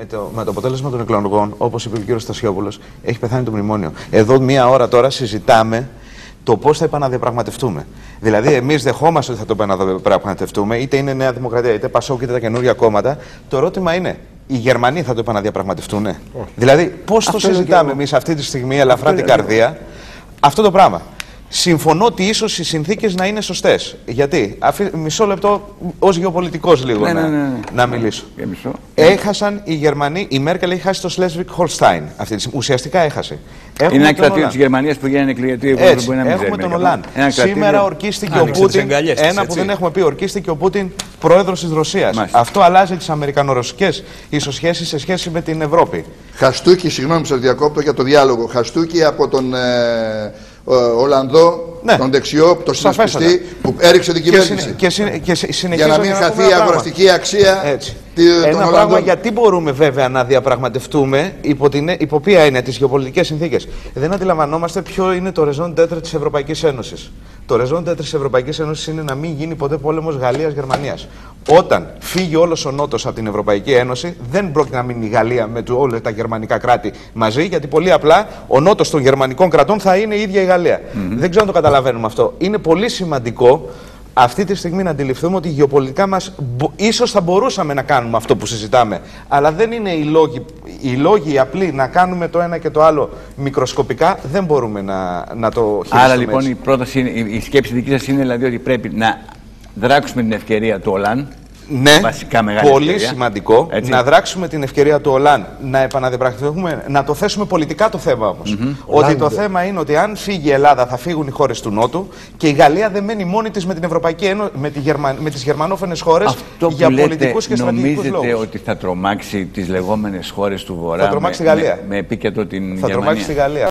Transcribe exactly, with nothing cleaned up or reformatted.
με το, με το αποτέλεσμα των εκλογών, όπως είπε ο κ. Στασιόπουλος, έχει πεθάνει το μνημόνιο. Εδώ, μία ώρα τώρα συζητάμε το πώς θα επαναδιαπραγματευτούμε. Δηλαδή, εμείς δεχόμαστε ότι θα το επαναδιαπραγματευτούμε, είτε είναι Νέα Δημοκρατία, είτε Πασόκ, είτε τα καινούργια κόμματα. Το ερώτημα είναι, οι Γερμανοί θα το επαναδιαπραγματευτούν. Δηλαδή, πώς το συζητάμε εμείς αυτή τη στιγμή, ελαφρά την καρδία, αυτό το πράγμα. Συμφωνώ ότι ίσως οι συνθήκες να είναι σωστές. Γιατί, αφή, μισό λεπτό ως γεωπολιτικός λίγο ναι, να, ναι, ναι, ναι. να μιλήσω. Μισό. Έχασαν οι Γερμανοί, η Μέρκελ έχει χάσει το Σλέσβικ Χολστάιν. Ουσιαστικά έχασε. Έχουμε είναι ένα κρατήριο της Γερμανίας που γίνεται εκλογική. Έχουμε τον Ολάν. Σήμερα ορκίστηκε ο Πούτιν. Ένα που δεν έχουμε πει, ορκίστηκε ο Πούτιν πρόεδρος της Ρωσίας. Μάλιστα. Αυτό αλλάζει τις αμερικανο-ρωσικές ισοσχέσεις σε σχέση με την Ευρώπη. Χαστούκι, συγγνώμη που σας διακόπτω για το διάλογο. Χαστούκι από τον ε, ε, Ολλανδό, ναι. τον δεξιό, τον συνασπιστή που έριξε την κυβέρνηση. Και, συ, και, συ, για να μην χαθεί η αγοραστική αξία. Έτσι. Τη, ένα πράγμα γιατί μπορούμε βέβαια να διαπραγματευτούμε υπό, την, υπό ποια έννοια, τις γεωπολιτικές συνθήκες. Δεν αντιλαμβανόμαστε ποιο είναι το raison d'être της Ευρωπαϊκής Ένωσης. Το raison d'être της Ευρωπαϊκής Ένωσης είναι να μην γίνει ποτέ πόλεμος Γαλλίας-Γερμανίας. Όταν φύγει όλος ο Νότος από την Ευρωπαϊκή Ένωση, δεν πρόκειται να μείνει η Γαλλία με όλα τα γερμανικά κράτη μαζί, γιατί πολύ απλά ο Νότος των γερμανικών κρατών θα είναι η ίδια η Γαλλία. Mm-hmm. Δεν ξέρω αν το καταλαβαίνουμε αυτό. Είναι πολύ σημαντικό αυτή τη στιγμή να αντιληφθούμε ότι γεωπολιτικά μας ίσως θα μπορούσαμε να κάνουμε αυτό που συζητάμε, αλλά δεν είναι οι λόγοι, οι λόγοι απλοί να κάνουμε το ένα και το άλλο μικροσκοπικά, δεν μπορούμε να, να το χειριστούμε. Άρα λοιπόν έτσι. η, πρόταση, η σκέψη δική σας είναι δηλαδή ότι πρέπει να δράξουμε την ευκαιρία του Ολάν. Ναι, βασικά πολύ ευκαιρία. σημαντικό Έτσι. να δράξουμε την ευκαιρία του Ολάν, να επαναδιαπραγματευτούμε, να το θέσουμε πολιτικά το θέμα όμως. Mm-hmm. Ότι Ολάν, το δε. θέμα είναι ότι αν φύγει η Ελλάδα θα φύγουν οι χώρες του Νότου και η Γαλλία δεν μένει μόνη της με την Ευρωπαϊκή Ένωση, με, τη Γερμα... με τις γερμανόφωνες χώρες αυτό για λέτε, πολιτικούς και στρατηγικούς λόγους. Νομίζετε ότι θα τρομάξει τις λεγόμενες χώρες του Βορρά θα τρομάξει με, τη Γαλλία. με, με επίκεντρο την θα Γερμανία. Τρομάξει τη Γαλλία.